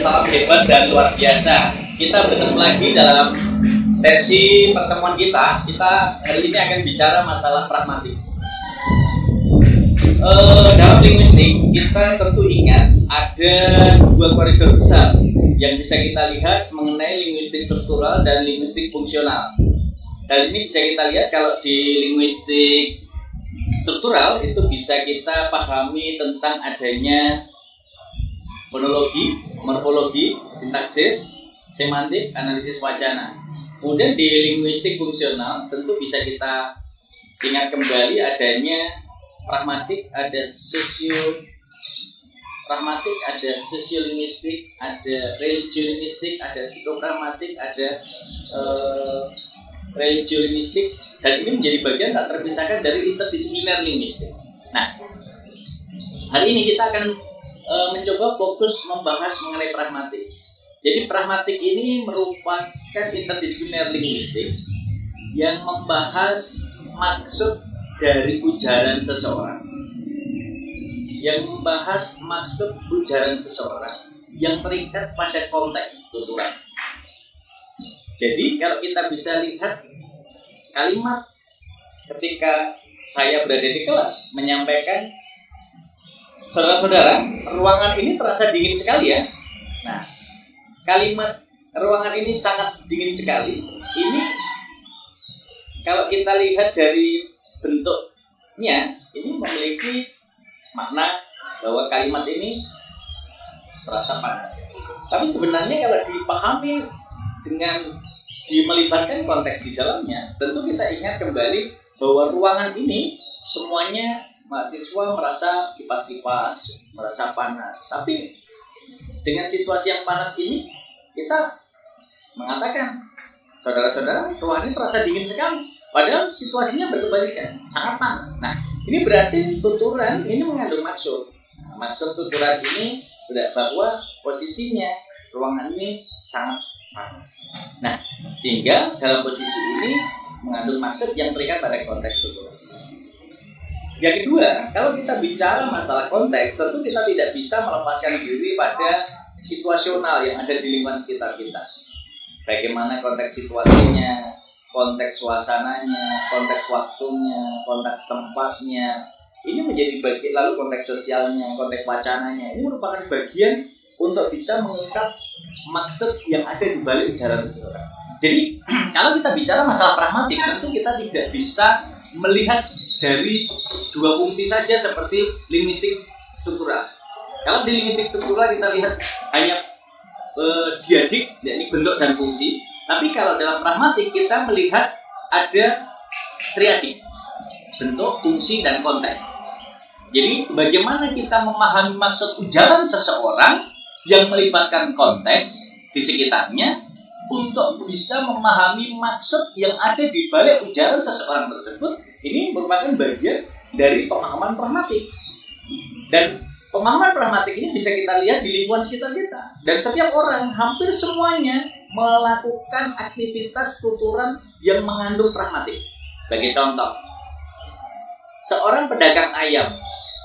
salam hebat dan luar biasa. Kita bertemu lagi dalam sesi pertemuan kita. Kita hari ini akan bicara masalah pragmatik. Dalam linguistik kita tentu ingat ada dua koridor besar yang bisa kita lihat mengenai linguistik struktural dan linguistik fungsional. Dan ini bisa kita lihat kalau di linguistik struktural itu bisa kita pahami tentang adanya fonologi, morfologi, sintaksis, semantik, analisis wacana. Kemudian di linguistik fungsional tentu bisa kita ingat kembali adanya pragmatik, ada sosiopragmatik, ada sosiolinguistik, ada religiolinguistik, ada psikopragmatik, ada religiolinguistik, dan ini menjadi bagian tak terpisahkan dari interdisipliner linguistik. Nah, hari ini kita akan mencoba fokus membahas mengenai pragmatik. Jadi pragmatik ini merupakan interdisipliner linguistik yang membahas maksud dari ujaran seseorang, yang terikat pada konteks tuturan. Jadi kalau kita bisa lihat kalimat ketika saya berada di kelas menyampaikan, saudara-saudara, ruangan ini terasa dingin sekali ya. Nah, kalimat ruangan ini sangat dingin sekali. Ini kalau kita lihat dari bentuknya, ini memiliki makna bahwa kalimat ini terasa panas. Tapi sebenarnya kalau dipahami dengan melibatkan konteks di dalamnya, tentu kita ingat kembali bahwa ruangan ini semuanya mahasiswa merasa kipas-kipas, merasa panas. Tapi dengan situasi yang panas ini, kita mengatakan, saudara-saudara, ruangan ini terasa dingin sekali. Padahal situasinya berkebalikan, sangat panas. Nah, ini berarti tuturan ini mengandung maksud. Nah, maksud tuturan ini bahwa posisinya ruangan ini sangat panas. Nah, sehingga dalam posisi ini mengandung maksud yang terikat pada konteks tuturan. Yang kedua, kalau kita bicara masalah konteks, tentu kita tidak bisa melepaskan diri pada situasional yang ada di lingkungan sekitar kita. Bagaimana konteks situasinya, konteks suasananya, konteks waktunya, konteks tempatnya. Ini menjadi bagian, lalu konteks sosialnya, konteks wacananya. Ini merupakan bagian untuk bisa mengungkap maksud yang ada di balik ujaran seseorang. Jadi, kalau kita bicara masalah pragmatik, tentu kita tidak bisa melihat dari dua fungsi saja seperti linguistik struktural. Kalau di linguistik struktural kita lihat hanya diadik, yakni bentuk dan fungsi. Tapi kalau dalam pragmatik kita melihat ada triadik, bentuk, fungsi, dan konteks. Jadi bagaimana kita memahami maksud ujaran seseorang yang melibatkan konteks di sekitarnya untuk bisa memahami maksud yang ada di balik ujaran seseorang tersebut. Ini merupakan bagian dari pemahaman pragmatik. Dan pemahaman pragmatik ini bisa kita lihat di lingkungan sekitar kita. Dan setiap orang, hampir semuanya melakukan aktivitas tuturan yang mengandung pragmatik. Sebagai contoh, seorang pedagang ayam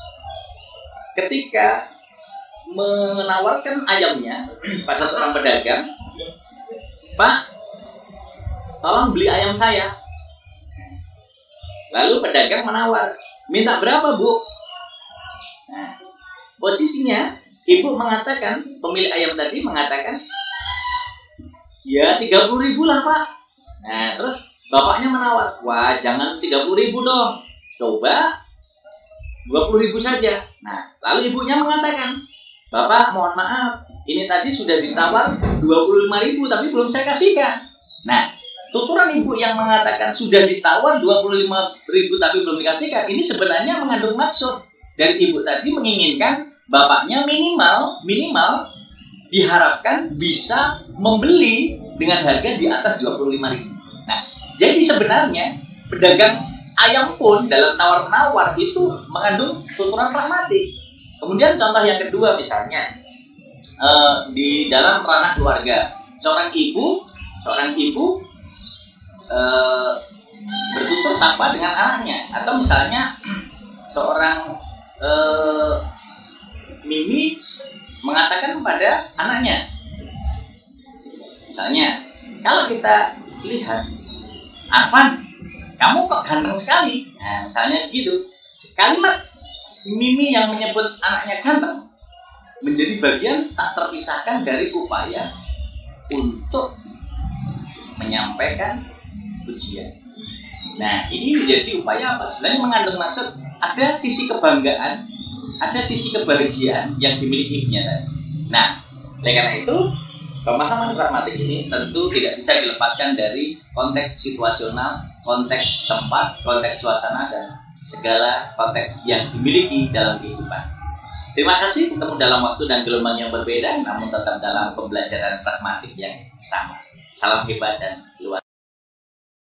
ketika menawarkan ayamnya pada seorang pedagang, "Pak, tolong beli ayam saya." Lalu pedagang menawar, "Minta berapa, Bu?" Nah, posisinya ibu mengatakan, pemilik ayam tadi mengatakan, "Ya 30.000 lah, Pak." Nah, terus bapaknya menawar, "Wah, jangan 30.000 dong. Coba 20.000 saja." Nah, lalu ibunya mengatakan, "Bapak, mohon maaf, ini tadi sudah ditawar 25.000 tapi belum saya kasihkan." Nah, tuturan ibu yang mengatakan sudah ditawar 25.000 tapi belum dikasihkan, ini sebenarnya mengandung maksud. Dan ibu tadi menginginkan bapaknya minimal diharapkan bisa membeli dengan harga di atas 25.000. Nah, jadi sebenarnya pedagang ayam pun dalam tawar-menawar itu mengandung tuturan pragmatik. Kemudian contoh yang kedua misalnya di dalam ranah keluarga, seorang ibu bertutur sapa dengan anaknya, atau misalnya seorang Mimi mengatakan kepada anaknya, Misalnya, kalau kita lihat, Arfan, kamu kok ganteng sekali. Nah, misalnya gitu. Kalimat Mimi yang menyebut anaknya ganteng menjadi bagian tak terpisahkan dari upaya untuk menyampaikan pujian. Nah, ini menjadi upaya apa? Sebenarnya mengandung maksud ada sisi kebanggaan, ada sisi kebahagiaan yang dimilikinya tadi. Nah, oleh karena itu, pemahaman pragmatik ini tentu tidak bisa dilepaskan dari konteks situasional, konteks tempat, konteks suasana, dan segala konteks yang dimiliki dalam kehidupan. Terima kasih, ketemu dalam waktu dan gelombang yang berbeda, namun tetap dalam pembelajaran pragmatik yang sama. Salam hebat dan luar